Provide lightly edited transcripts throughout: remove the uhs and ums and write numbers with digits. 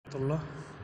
अल्लाह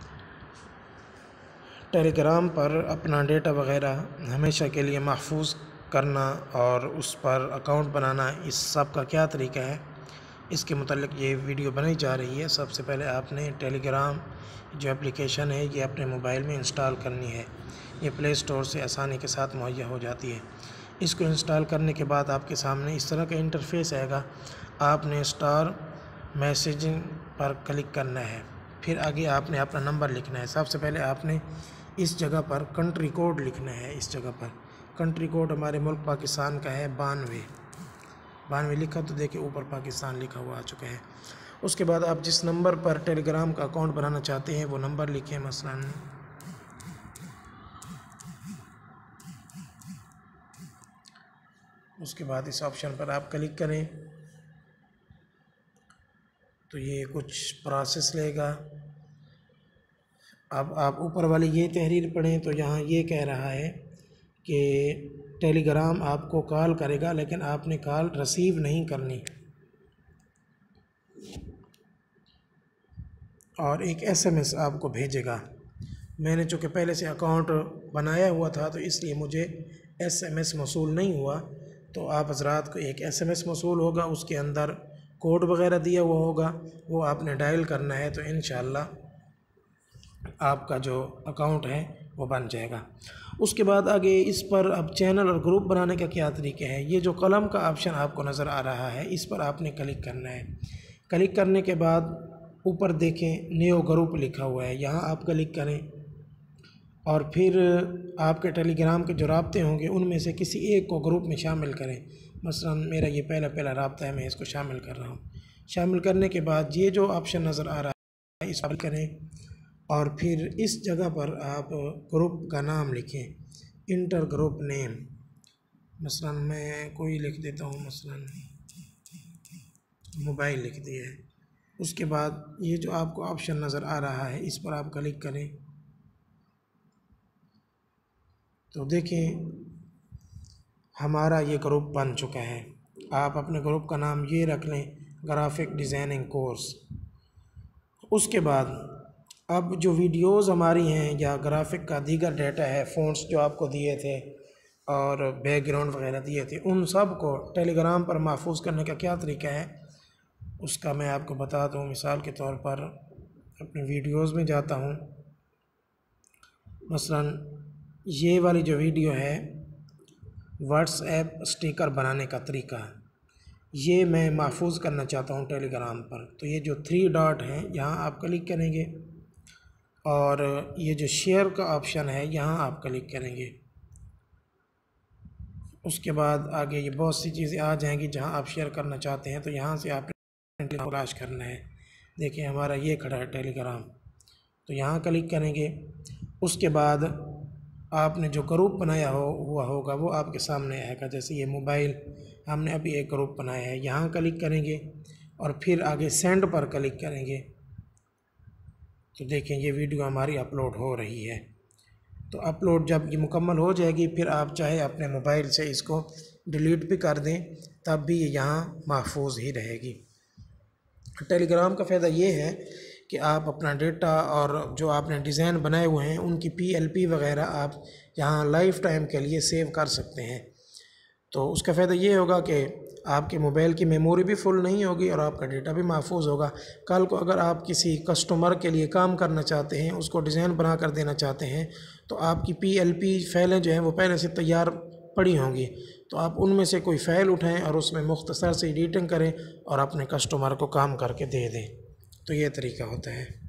Telegram पर अपना data वगैरह हमेशा के लिए महफूज करना और उस पर अकाउंट बनाना, इस सब का क्या तरीका है, इसके मुतालिक ये वीडियो बनाई जा रही है। सबसे पहले आपने टेलीग्राम जो एप्लीकेशन है ये अपने मोबाइल में इंस्टॉल करनी है। ये प्ले स्टोर से आसानी के साथ मुहैया हो जाती है। इसको इंस्टॉल करने के बाद आपके सामने इस तरह का इंटरफेस आएगा। आपने स्टार मैसेजिंग पर क्लिक करना है, फिर आगे आपने अपना नंबर लिखना है। सबसे पहले आपने इस जगह पर कंट्री कोड लिखना है। इस जगह पर कंट्री कोड हमारे मुल्क पाकिस्तान का है 92 लिखा तो देखिए ऊपर पाकिस्तान लिखा हुआ आ चुका है। उसके बाद आप जिस नंबर पर टेलीग्राम का अकाउंट बनाना चाहते हैं वो नंबर लिखें, मसलन उसके बाद इस ऑप्शन पर आप क्लिक करें तो ये कुछ प्रोसेस लेगा। अब आप ऊपर वाली ये तहरीर पढ़ें तो यहाँ ये कह रहा है कि टेलीग्राम आपको कॉल करेगा लेकिन आपने कॉल रिसीव नहीं करनी, और एक एसएमएस आपको भेजेगा। मैंने चूँकि पहले से अकाउंट बनाया हुआ था तो इसलिए मुझे एसएमएस मौसूल नहीं हुआ, तो आप हज़रात को एक एसएमएस मौसूल होगा, उसके अंदर कोड वगैरह दिया हुआ होगा, वो आपने डायल करना है तो इंशाअल्लाह आपका जो अकाउंट है वो बन जाएगा। उसके बाद आगे इस पर अब चैनल और ग्रुप बनाने का क्या तरीका है। ये जो कलम का ऑप्शन आपको नज़र आ रहा है इस पर आपने क्लिक करना है। क्लिक करने के बाद ऊपर देखें न्यू ग्रुप लिखा हुआ है, यहाँ आप क्लिक करें और फिर आपके टेलीग्राम के जो राब्ते होंगे उनमें से किसी एक को ग्रुप में शामिल करें। मसलन मेरा ये पहला राब्ता है, मैं इसको शामिल कर रहा हूँ। शामिल करने के बाद ये जो ऑप्शन नज़र आ रहा है इस पर करें और फिर इस जगह पर आप ग्रुप का नाम लिखें, इंटर ग्रुप नेम। मसलन मैं कोई लिख देता हूँ, मसलन मोबाइल लिख दिया है। उसके बाद ये जो आपको ऑप्शन नज़र आ रहा है इस पर आप क्लिक करें तो देखें हमारा ये ग्रुप बन चुका है। आप अपने ग्रुप का नाम ये रख लें, ग्राफिक डिज़ाइनिंग कोर्स। उसके बाद अब जो वीडियोज़ हमारी हैं या ग्राफिक का दीगर डाटा है, फ़ॉन्ट्स जो आपको दिए थे और बैकग्राउंड वगैरह दिए थे, उन सब को टेलीग्राम पर महफूज करने का क्या तरीका है उसका मैं आपको बताता हूँ। मिसाल के तौर पर अपने वीडियोज़ में जाता हूँ, मसलन ये वाली जो वीडियो है व्हाट्सएप स्टिकर बनाने का तरीका, ये मैं महफूज करना चाहता हूँ टेलीग्राम पर। तो ये जो 3 डॉट हैं यहाँ आप क्लिक करेंगे और ये जो शेयर का ऑप्शन है यहाँ आप क्लिक करेंगे। उसके बाद आगे ये बहुत सी चीज़ें आ जाएंगी जहाँ आप शेयर करना चाहते हैं, तो यहाँ से आपने तलाश करना है। देखिए हमारा ये खड़ा है टेलीग्राम, तो यहाँ क्लिक करेंगे। उसके बाद आपने जो ग्रुप बनाया हुआ होगा वो आपके सामने आएगा। जैसे ये मोबाइल, हमने अभी एक ग्रुप बनाया है, यहाँ क्लिक करेंगे और फिर आगे सेंड पर क्लिक करेंगे तो देखें ये वीडियो हमारी अपलोड हो रही है। तो अपलोड जब ये मुकम्मल हो जाएगी फिर आप चाहे अपने मोबाइल से इसको डिलीट भी कर दें तब भी ये यहाँ महफूज ही रहेगी। टेलीग्राम का फ़ायदा ये है कि आप अपना डेटा और जो आपने डिज़ाइन बनाए हुए हैं उनकी PLP वगैरह आप यहाँ लाइफ टाइम के लिए सेव कर सकते हैं। तो उसका फ़ायदा ये होगा कि आपके मोबाइल की मेमोरी भी फुल नहीं होगी और आपका डेटा भी महफूज होगा। कल को अगर आप किसी कस्टमर के लिए काम करना चाहते हैं, उसको डिज़ाइन बना कर देना चाहते हैं, तो आपकी PLP फाइलें जो हैं वो पहले से तैयार पड़ी होंगी, तो आप उनमें से कोई फ़ाइल उठाएं और उसमें मुख्तसर से एडिटिंग करें और अपने कस्टमर को काम करके दे दें। तो ये तरीका होता है।